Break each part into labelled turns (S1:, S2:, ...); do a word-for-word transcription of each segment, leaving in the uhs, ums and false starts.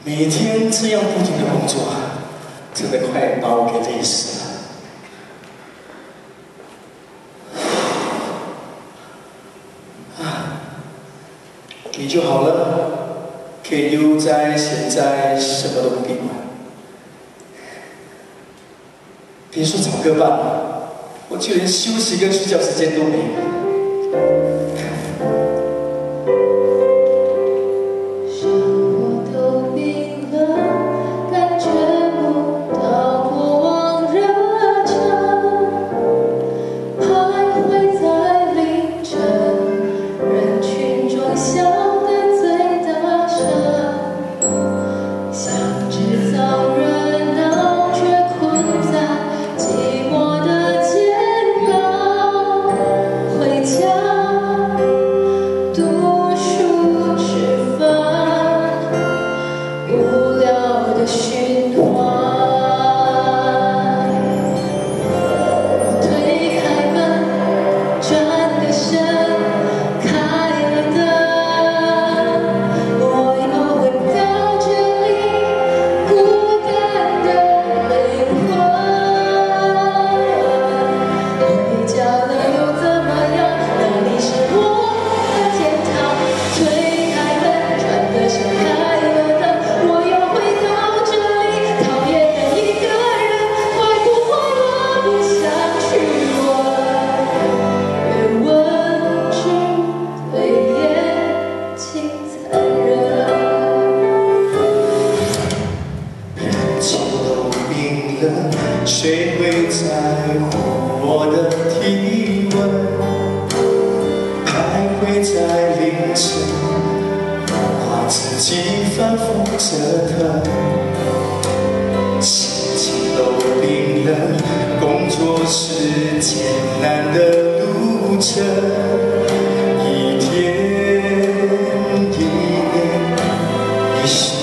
S1: 每天这样不停的工作，真的快把我给累死了。啊，你就好了，可以悠哉闲哉，什么都不必管。别说唱歌吧，我就连休息跟睡觉时间都没有。 谁会在乎我的体温？徘徊在凌晨，怕自己反复折腾。心情都冰冷，工作是艰难的路程，一天一年一生。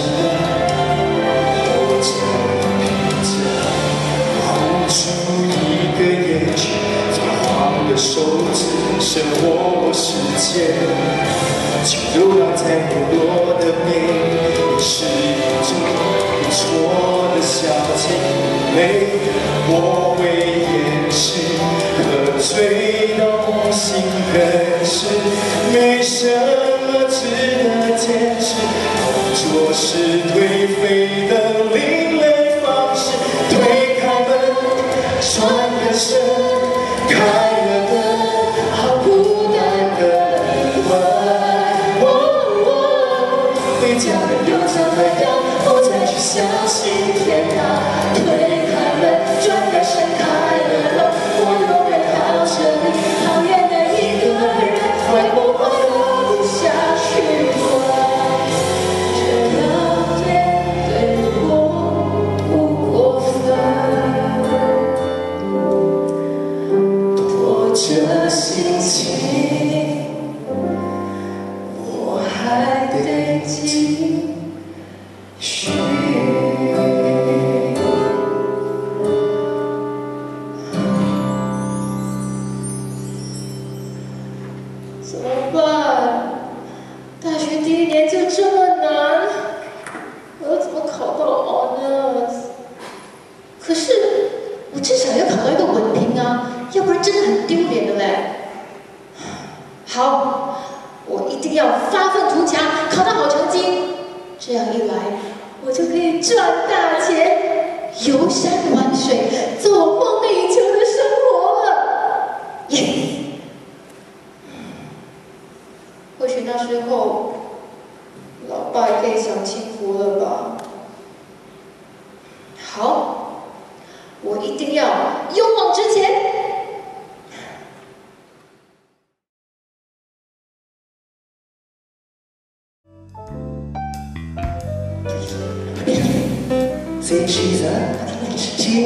S1: 手指生活时间，就流浪在部落的边，也是一种不错的消遣。累，我会掩饰，喝醉到心很湿，没什么值得坚持。工作是颓废的另类方式，推开门，转个身，开。 相信天堂，推开门，转个身，开了头，我永远靠着你。讨厌的一个人，会不会我不想去管？这样对我不过分，拖着心情，我还得继续。 怎么办？大学第一年就这么难，我要怎么考到 honors？ 可是我至少要考到一个文凭啊，要不然真的很丢脸的嘞。好，我一定要发愤图强，考到好成绩。这样一来，我就可以赚大钱，游山玩水，做我梦寐以求的生活了。耶！ 或许那时候，老爸也可以享清福了吧。好，我一定要勇往直前。
S2: 谁是人？今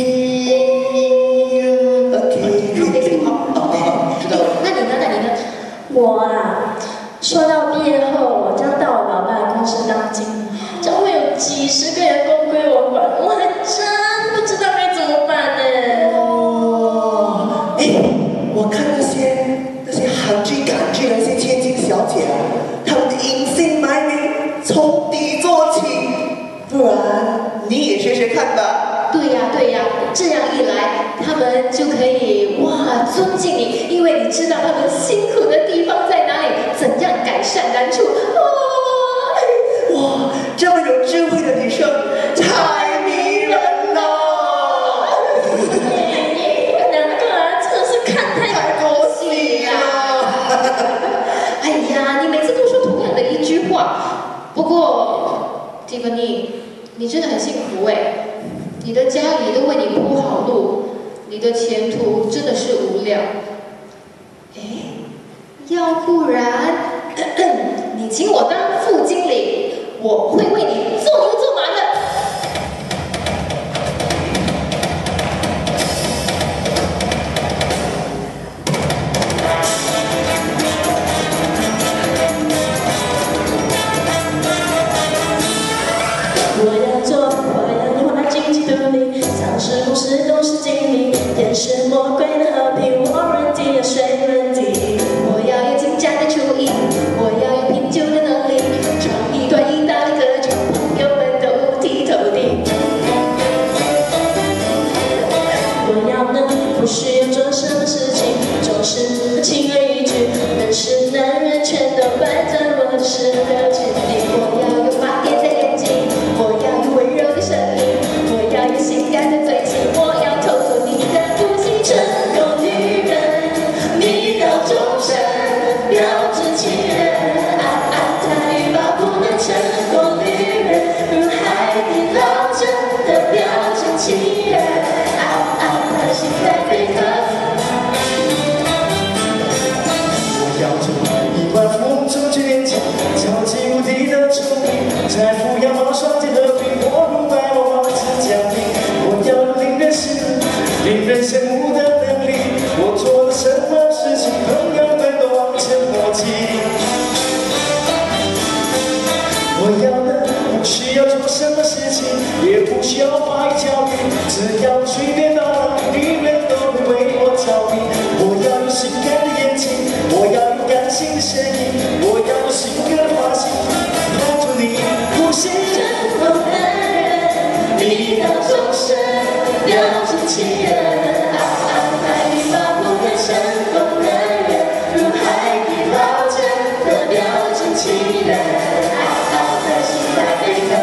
S2: 好，知道了。
S3: 那你呢？那你呢？我啊。 说到毕业后，我将到我老爸的公司当经理，将会有几十个员工归我管，我还真不知道该怎么办呢。
S2: 哦，哎，我看那些那些韩剧、港剧的那些千金小姐啊，她们的隐姓埋名，从底做起，
S4: 话。不过，蒂芬妮，你真的很幸福哎，你的家里都为你铺好路，你的前途真的是无量。哎，要不然，咳咳你请我当副经理，我会为你做牛做马的。
S3: 我要做，我要花经济独立，丧尸故事都是经历，天使魔鬼的和平，我人机有水问题。我要有精湛的厨艺，我要有品酒的能力，创一段意大利歌剧，朋友们都五体投地。我要能不需要做什么事情，做事轻而易举，但是男人全都摆在我的适合之地。我要有发电的眼睛，我要有温柔的声音，我要有性感的嘴型，我要透过你的呼吸，成功女人，迷倒众生，标准情人，啊啊，他欲罢不能，成功女人，如海底捞针的标准情人，啊啊，他心在贝壳。
S1: 要做亿万富翁中倔强，超级无敌的聪明，财富羊毛双肩和平，我如百万王子降临。我要有令人信任、令人羡慕的能力，我做了什么事情，朋友们都望尘莫及。我要的不需要做什么事情，也不需要华语教育，只要随便到哪里，女人都会为我着迷。我要有性感的眼睛，我要有感性的声音，我要有性格的发型，抱住你，呼吸。
S3: 成功男人，迷倒众生，标准情人，啊啊，他欲罢不能，成功男人，如海底捞针的标准情人，啊啊，他心在贝壳。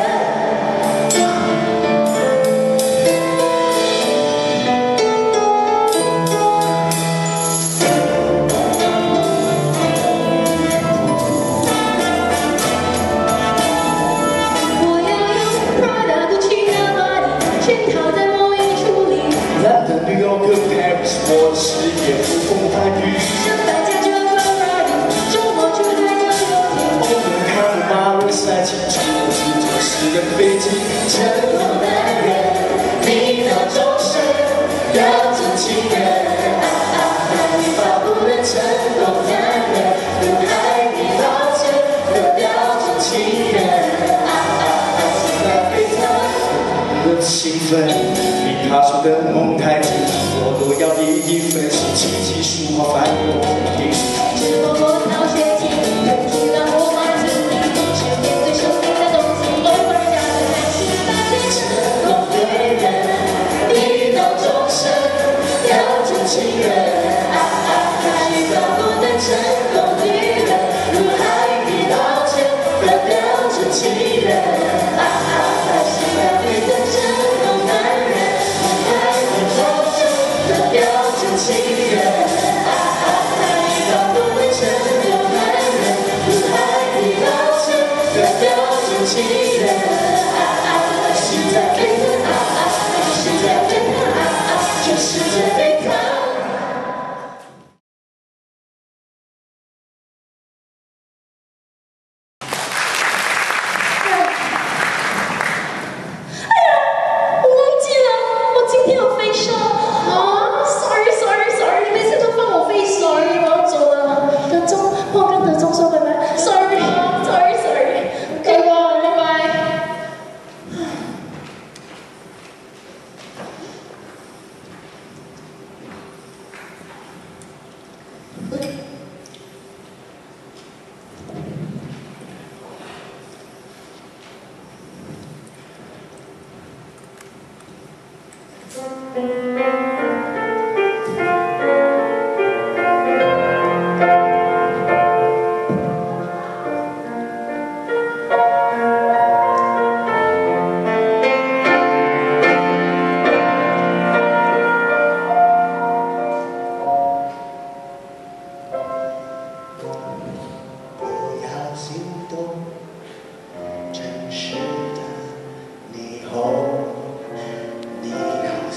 S1: 我的事业不公开语，
S3: 上班加着 Ferrari， 周末去海洋游艇。
S1: 我们看马尔赛清楚，我是做私人飞机。
S3: 成功男人，迷倒众生，标准情人，啊啊，他欲罢不能，成功男人，如海底捞针的标准情人，啊啊，他心在沸腾。
S1: 我的兴奋比他说的梦太近，我都要一一分析，琴棋书画翻过天地。
S3: 直播波涛学习，人体让我满足你，是面对生命的东西，偶尔加个开心，那对成功女人，迷倒众生，标准情人，啊啊，他欲罢不能，成功女人，如海底捞针的标准情人，啊啊，他心在沸腾，成功男人，如海底捞针的标准情人，啊啊，他欲罢不能，成功男人，如海底捞针的标准情人，啊啊，他心在沸腾，啊啊，他心在沸腾，啊啊，全世界沸腾。我忘记了，我今天有飞上啊 ，sorry sorry sorry，每次都放我飞 sorry， 我要走了。德中，我跟德中说拜拜 ，sorry sorry sorry， 拜拜拜拜。
S2: 不要心动，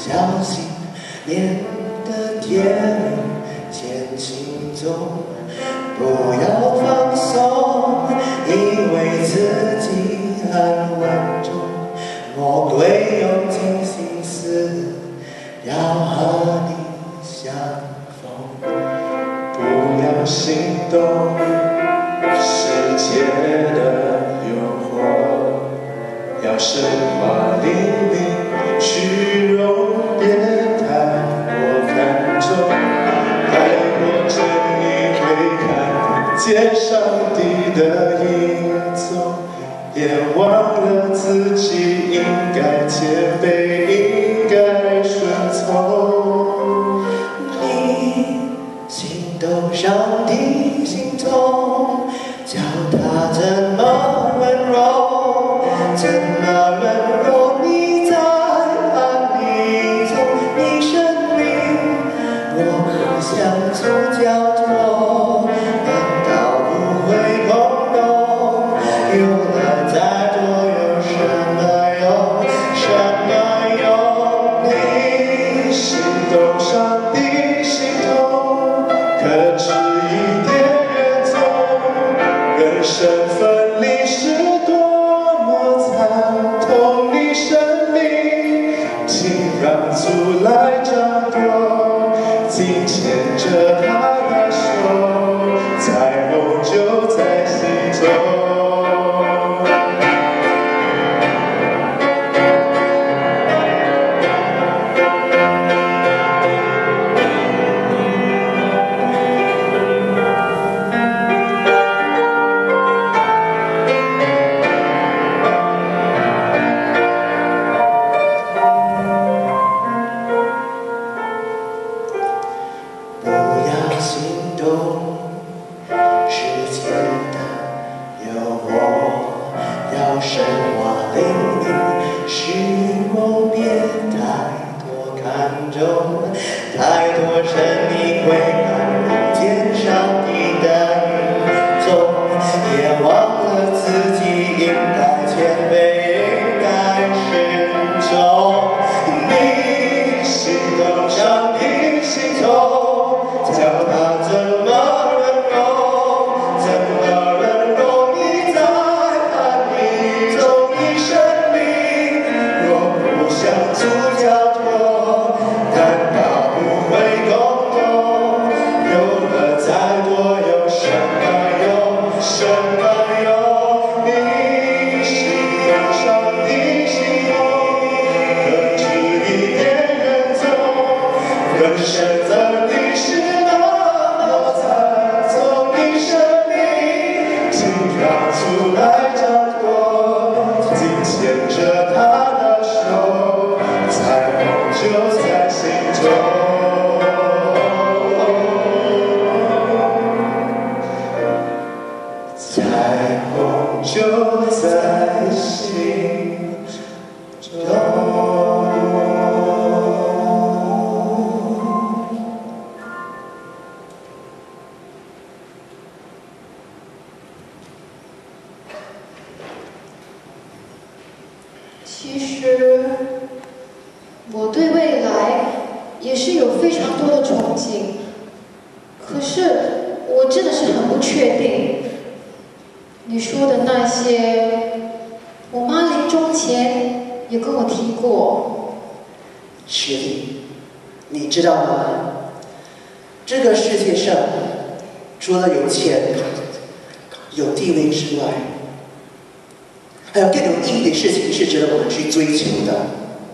S2: 小心面的天前行走，不要放松，以为自己很稳重。魔鬼用尽心思要和你相逢，
S1: 不要心动世界的诱惑，要升华灵命，虚荣别太过看重，太过真你会看不见上帝的影踪，也忘了自己应该谦卑，应该顺从。
S2: 你心动上帝心痛，叫他怎么温柔，怎么温柔你在哪里从你生命，若不向主交托，难道不会空洞？有了再多有什么用？什么用？
S1: 你心动上帝心痛，可知一点远走，人生分离是多么惨痛，你生命请让主来掌舵，紧牵着他的手，彩虹就在心中。
S2: 不要心动世界的诱惑，要升华灵命，虚荣别太多看重，太多神你会看不见上帝的影踪，也忘了自己应该谦卑，应该顺从。
S1: 你心动上帝心痛，叫他怎么温柔，怎么温柔你在哪里从你生命，若不向主交托，难道不会空洞？有了再多有什么用？什么用？你心动上帝心痛，可知一点远走，人生的历史那么惨，从你生命，请让主来掌舵，紧牵着他的手，彩虹就在心中。彩虹就在心中。
S4: 其实我对未来也是有非常多的憧憬，可是我真的是很不确定。你说的那些，我妈临终前也跟我提过。
S2: 学弟，你知道吗？这个世界上，除了有钱、有地位之外，还有更有意义的事情是值得我们去追求的。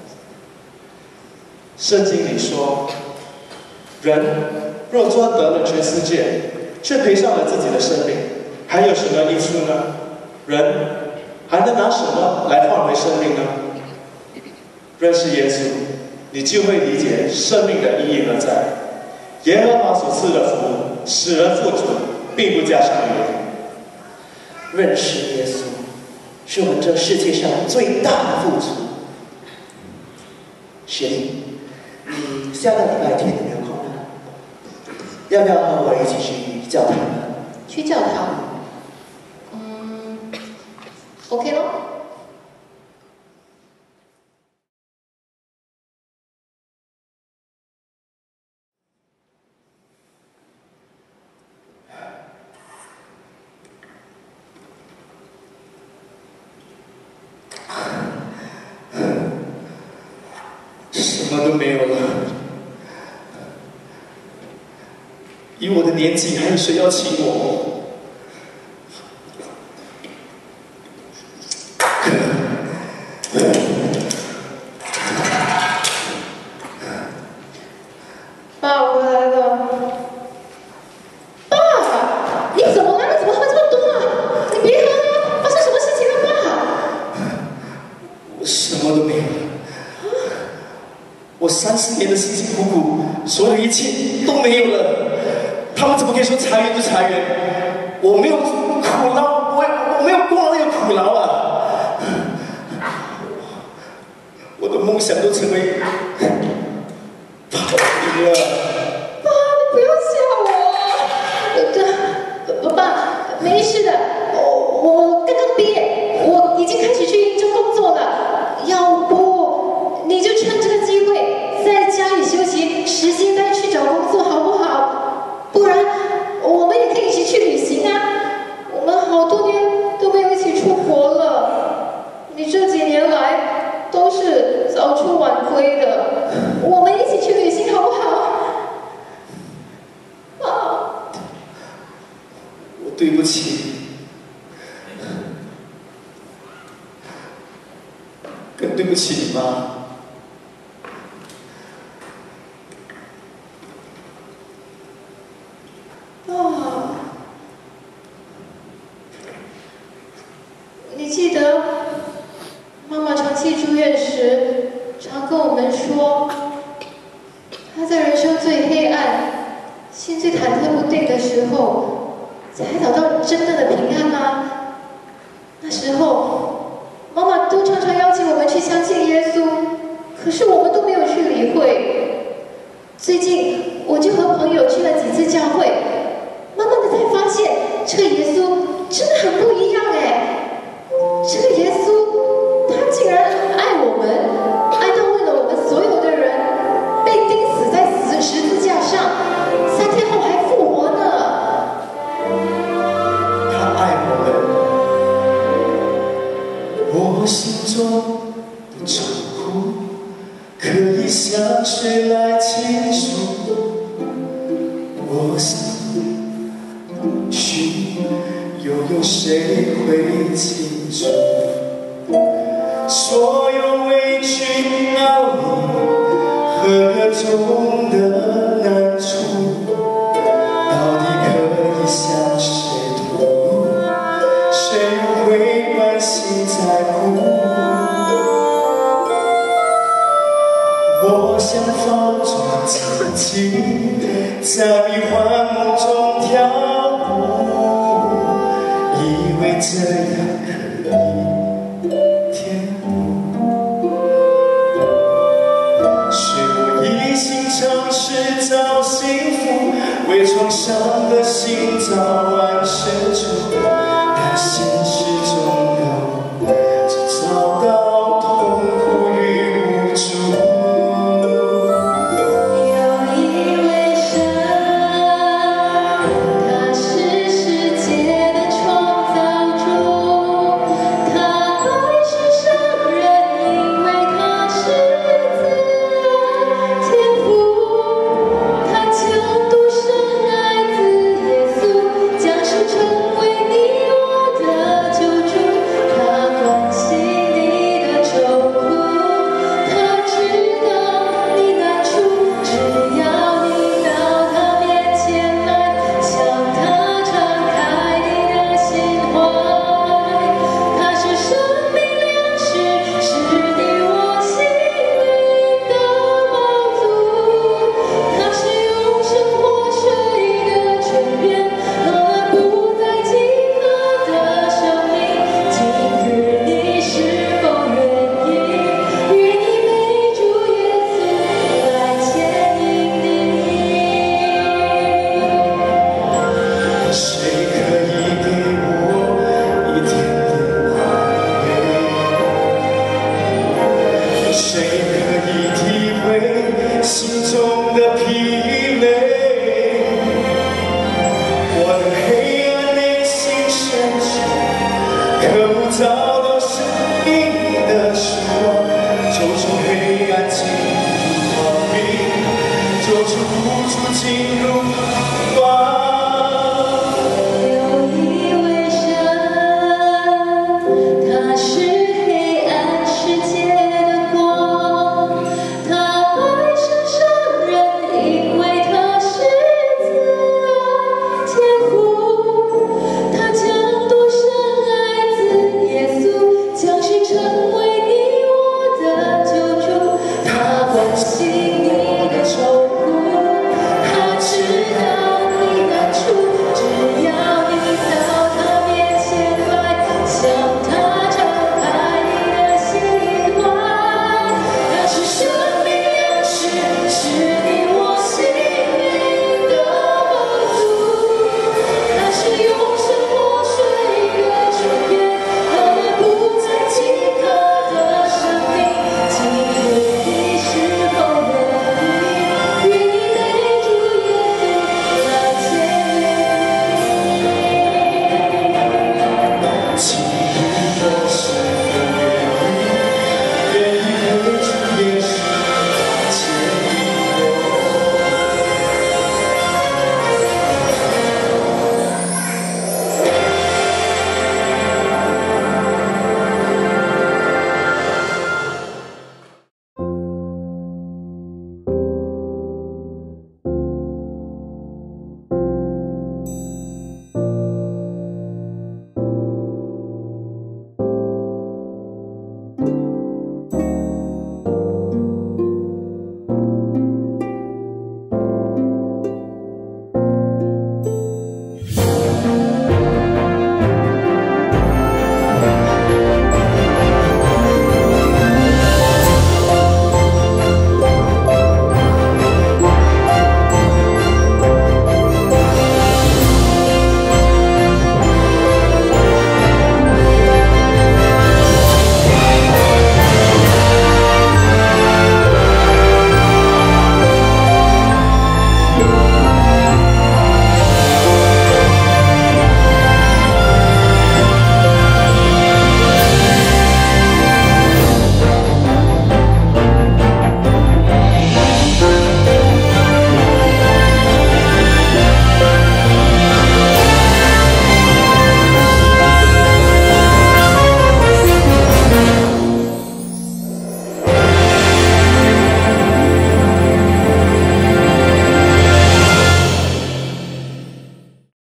S1: 圣经里说，人若赚得了全世界，却赔上了自己的生命，还有什么益处呢？人还能拿什么来换回生命呢？认识耶稣，你就会理解生命的意义何在。耶和华所赐的福，使人富足，并不加上于人。
S2: 认识耶稣，是我们这世界上最大的富足。学弟，你下个礼拜天有没有空呢？要不要和我一起去教堂呢？
S4: 去教堂？嗯 ，OK 咯。
S1: 么都没有了。以我的年纪，还有谁要请我？
S4: 爸，我回来了。爸，你怎么了？你怎么喝这么多啊？你别喝了，发生什么事情了，爸？
S1: 我什么都没有了。我三十年的辛辛苦苦，所有一切都没有了。他们怎么可以说裁员就裁员？我没有苦劳，我我没有功劳有苦劳啊！我的梦想都成为泡影了。
S4: 爸，你不要吓我。爸，爸，没事的。我我刚刚毕业，我已经开始去应征工作了。要不你就趁这个机会在家里休息，时间再去找工作，好不好？不然我们也可以一起去旅行啊！我们好多年都没有一起出国了。你这几年来都是早出晚归的，我们一起去旅行好不好？啊！
S1: 我对不起，更对不起你妈。
S4: 啊！你记得妈妈长期住院时，常跟我们说，她在人生最黑暗、心最忐忑不定的时候，才找到真正的平安吗？那时候，妈妈都常常邀请我们去相信耶稣，可是我们都没有去理会。最近，我就和朋友去了几次教会。慢慢的才发现，这个耶稣真的很不一样哎！这个耶稣，他竟然爱我们，爱到为了我们所有的人，被钉死在十十字架上，三天后还复活呢。
S1: 他爱我们，我心中的愁苦，可以向谁来倾诉？我心。又有谁会清楚？所有委屈熬你和中的难处，到底可以向谁吐露？谁又会关心在乎？我想放纵自己，在迷幻梦中跳舞。以为这样可以填补，是我一心尝试找幸福，为创伤的心早晚深处，但现实中的我只找到痛苦与无助。可不找到生命。